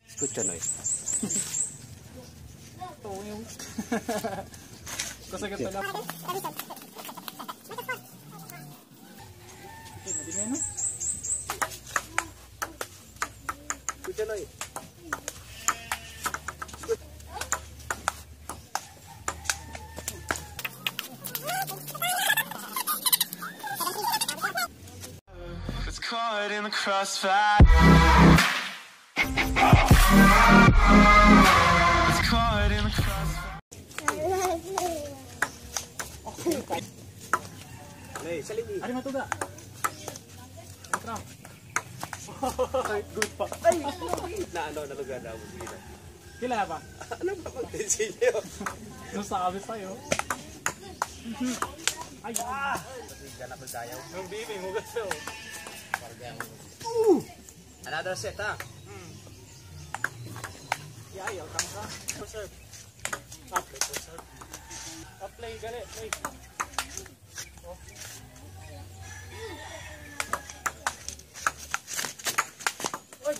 Escucha, Noy. Cosa que te la... Escucha, Noy. It's caught in the crossfire. It's caught in the crossfire. Noy, salimi. Ari matuga. Trump. Good pa. Ay, na ano, nalugar na ako. Sige na. Kila ba? Ano ba mag-tensinyo? Nasabi sa'yo. Ay, Ganap ang dayaw. yung bibi mo gusto. Another set, ha? Ayaw, tangka. Preserve. Play, preserve. Play, gali, play. Oh. Uy!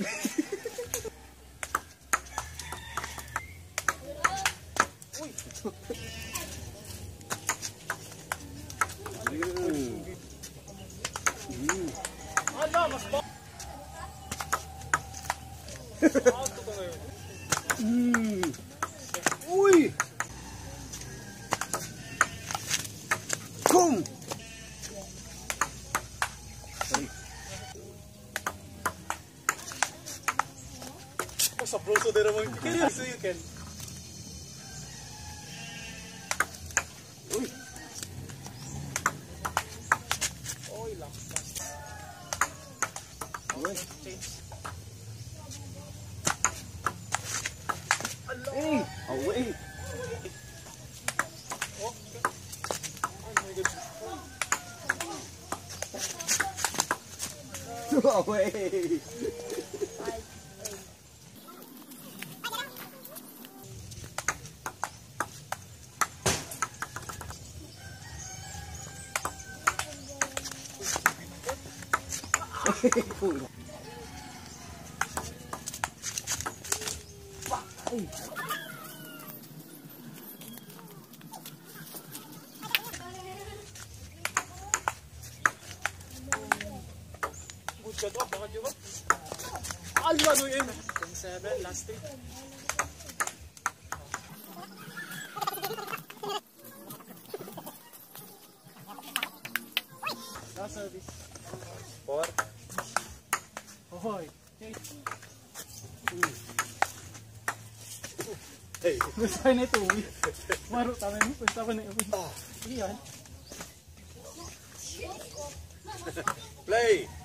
Uy! Ala, mas ba? Auto ko ngayon. Uy! Kum! Sa proso din naman. Kaya so you can. Uy! Oy, laksa. Uy! Change. Hey! Away! Oh, okay. Oh my God. Away! Good ka to, bakit yun ba? Ala, no yun. 7, last 8. Last service. 4. Hoy. Okay. Hey! Masaya na ito, uwi. Maro, tama mo. Tama na ito. Sige yan. Play!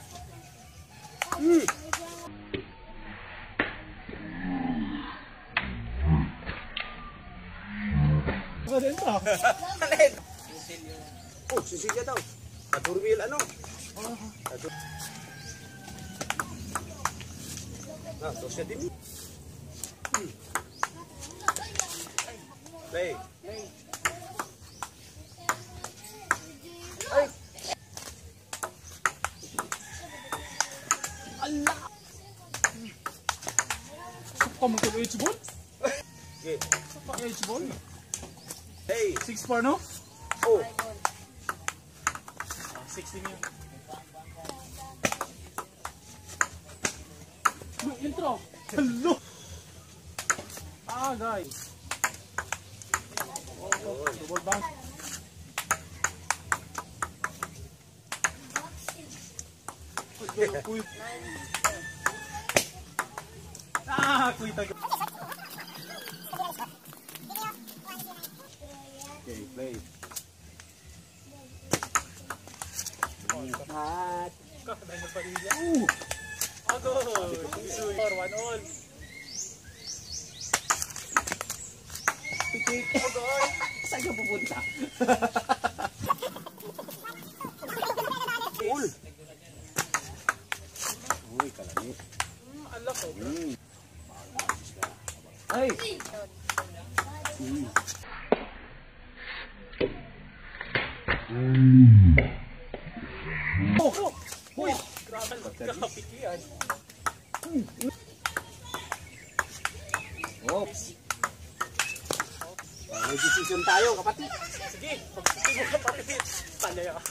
Ano din ito? Alin? Oh, sisilya daw. Kadurwil ano? Dosya din. Play. Ay! Ala! Suka mo ito H-ball? Okay. Suka H-ball? Hey! 6-4 no? Oh! 16 yun. Intro! Hello! Guys! Oh, double bounce. Kuy. Kuy tayo. Okay, play. Hot. Kakadaan na pa rin yan. Ago! 1 all. Pitik. Saan ka pupunta? Cool. Uy, kalamit. Ala ko. Ay! Oh! Uy! Grabe, grabe yan. Competition tayo, kapatid. Sige, pag-sige mo ka pati. Talaya ka.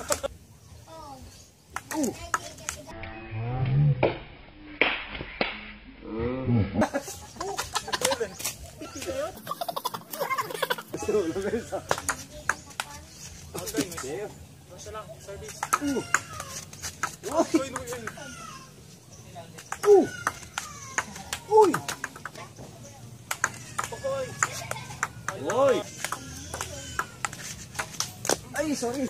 Gusto mo, lumesa. Okay, Sige. basta lang, service. Uy! Uy, uy, uy. Uy! Pakoy. Uy! Ay, sorry.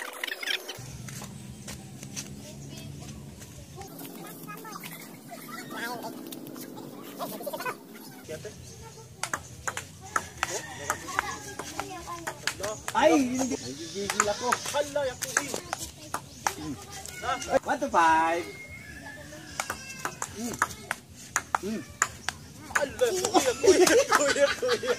Kiyate. Ay, hindi. Nagigigil ako. Hala, yung kuhi. Ha? 1 to 5. Hala, kuya, kuya, kuya, kuya.